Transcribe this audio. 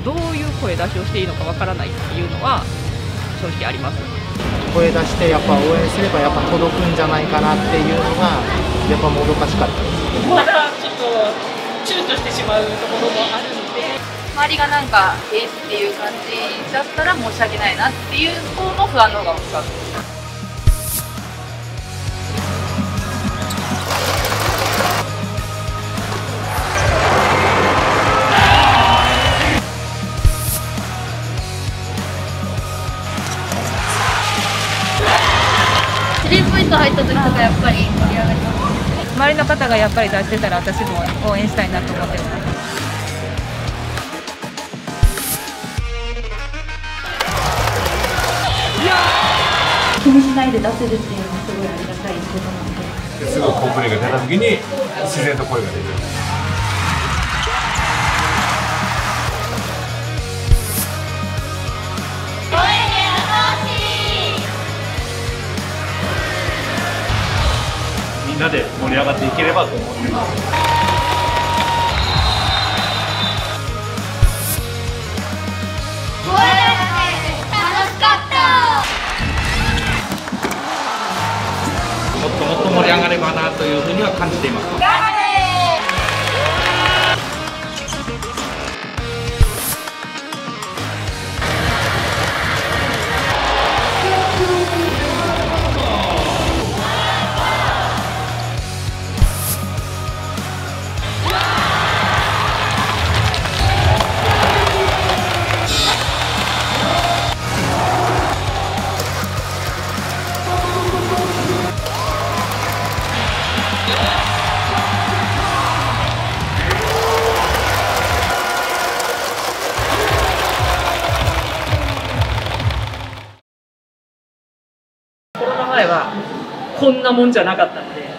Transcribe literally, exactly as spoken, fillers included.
どういう声出しをしていいのかわからないっていうのは正直あります。 声出してやっぱ応援すればやっぱ届くんじゃないかなっていうのがやっぱもどかしかったです。 まだちょっと躊躇してしまうところもあるので、 周りがなんかえっていう感じだったら申し訳ないなっていう方の不安の方が大きかった。スリーポイント入った時とかやっぱり盛り上がります。 周りの方がやっぱり出してたら私も応援したいなと思ってます。 気にしないで出せるっていうのはすごいありがたいことなので、 すぐ好プレーが出た時に自然と声が出る。みんなで盛り上がっていければと思ってます。もっともっと盛り上がればなというふうには感じています。 コロナ前はこんなもんじゃなかったので、